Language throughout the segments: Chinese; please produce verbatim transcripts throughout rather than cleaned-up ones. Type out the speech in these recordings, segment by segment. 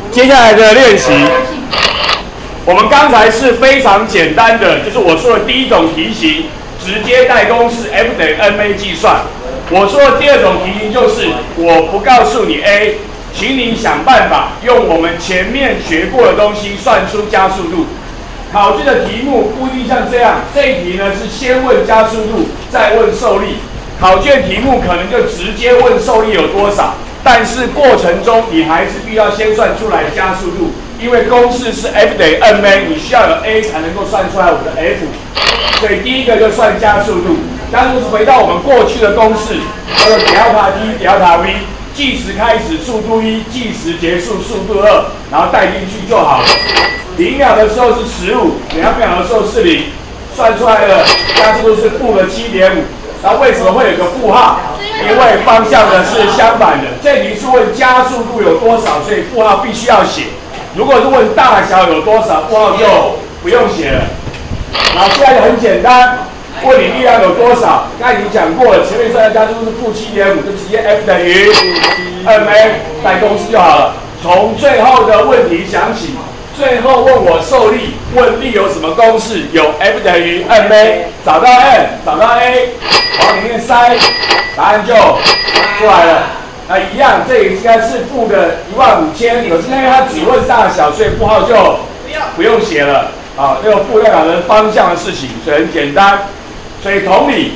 接下来的练习，我们刚才是非常简单的，就是我说的第一种题型，直接带公式 F 等于 N A 计算。我说的第二种题型就是，我不告诉你 A， 请你想办法用我们前面学过的东西算出加速度。考卷的题目不一定像这样，这一题呢是先问加速度，再问受力。考卷题目可能就直接问受力有多少，但是过程中你还是必须要先算出来加速度，因为公式是 F 等于 N A， 你需要有 A 才能够算出来我的 F。所以第一个就算加速度，加速度是回到我们过去的公式，叫做 delta T delta V， 计时开始速度一，计时结束速度二，然后带进去就好了。零秒的时候是十五，两秒的时候是零，算出来的加速度是负的七点五。那为什么会有个负号？因为方向呢是相反的。这题是问加速度有多少，所以负号必须要写。如果是问大小有多少，负号就不用写了。然后现在很简单，问你力量有多少，刚才已经讲过了，前面算的加速度是负七点五，就直接 F 等于 N A 带公式就好了。从最后的问题想起。最后问我受力，问力有什么公式？有 F 等于 N A， 找到 N， 找到 A， 往里面塞，答案就出来了。那一样，这里应该是负的一万五千，可是因为它只问大小，所以负号就不用写了。啊，这个负代表的方向的事情，所以很简单。所以同理，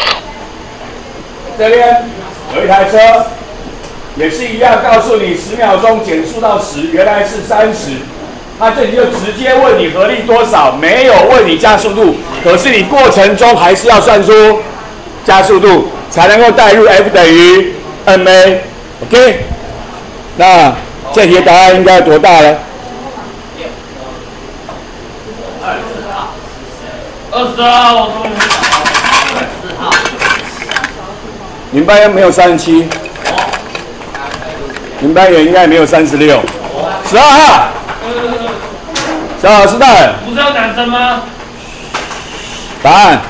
这边有一台车，也是一样，告诉你十秒钟减速到十，原来是三十。他这里就直接问你合力多少，没有问你加速度，可是你过程中还是要算出加速度，才能够带入 F 等于 N A。OK， 那这题的答案应该多大呢？ 二十号，四号。 你们班没有三十七，你们班也应该没有三十六，十二号。小老师大人， 不是有男生吗？ 答案。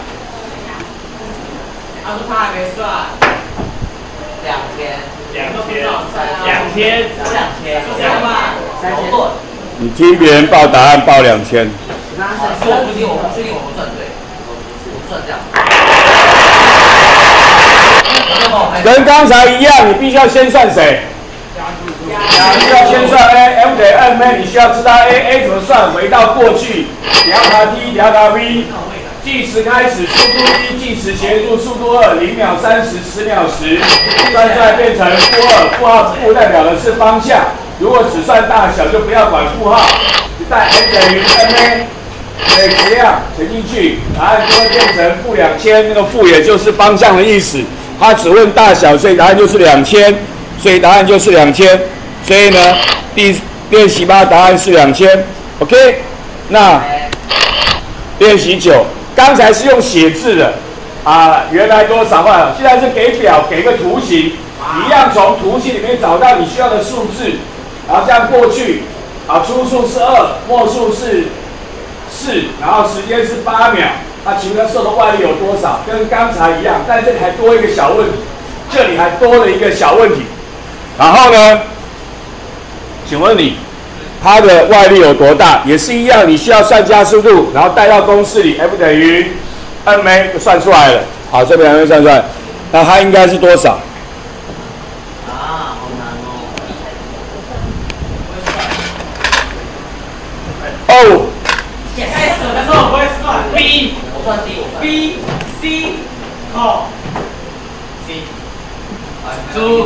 他说他还没算。两天。 两天。两天。 两天。三万。三千多。 你听别人报答案报两千。 我不确定，我不确定我们算对，我算这样。 跟刚才一样，你必须要先算谁？你需要先算 A，F 等于 N A， 你需要知道 A，A 怎么算？回到过去 ，delta T delta V， 计时开始速度一，计时结束速度二，零秒三十，十秒十，算出来变成负二，负号负代表的是方向。如果只算大小，就不要管负号，带 F 等于 N A， 所以这样填进去，答案就会变成负两千。那个负也就是方向的意思，它只问大小，所以答案就是两千。所以答案就是两千，所以呢，第练习八答案是两千 ，OK？ 那练习九，刚才是用写字的，啊，原来多少换了，现在是给表，给个图形，一样从图形里面找到你需要的数字，然后这样过去，啊，初数是二，末数是四，然后时间是八秒，那请问受的外力有多少？跟刚才一样，但这里还多一个小问题，这里还多了一个小问题。然后呢？请问你，它的外力有多大？也是一样，你需要算加速度，然后带到公式里 ，F 等于 N A 就算出来了。好，这边还没算出来，那它应该是多少？ 啊，好难哦。 哦。 开始的时候我会算 B， 我算 C， 我算 B C， 哦 C， 猪。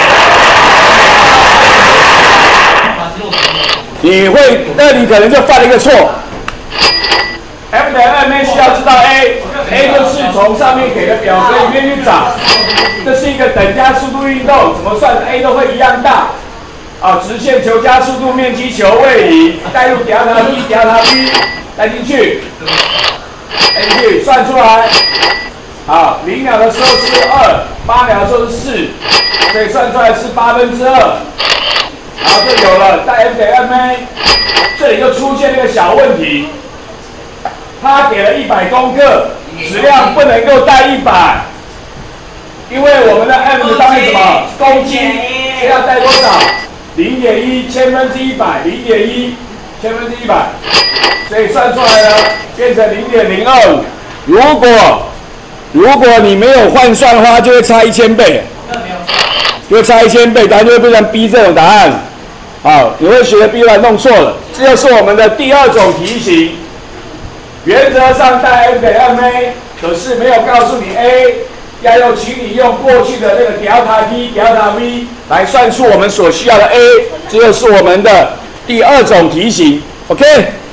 你会，那你可能就犯了一个错。F 等于 N A 需要知道 A，A 就是从上面给的表格里面去找。这是一个等加速度运动，怎么算 A 都会一样大。啊，直线求加速度，面积求位移，带入 delta T delta V， 带进去，带进去，算出来。好，零秒的时候是二，八秒的时候是四，所以算出来是八分之二。然后就有了，带 F 等于 N A， 这里就出现了一个小问题，他给了一百公克，质量不能够带一百，因为我们的 M 的单位什么？公斤，所以要带多少？ 零点一千分之一百，零点一千分之一百，所以算出来呢变成零点零二五。如果如果你没有换算的话，就会差一千倍，就会差一千倍，答案就会变成 B 这种答案。好，你会学 B 来弄错了，这就是我们的第二种题型。原则上带 F 等于 M A， 可是没有告诉你 A。 要用，请你用过去的那个 delta T delta V 来算出我们所需要的 A， 这就是我们的第二种题型。OK。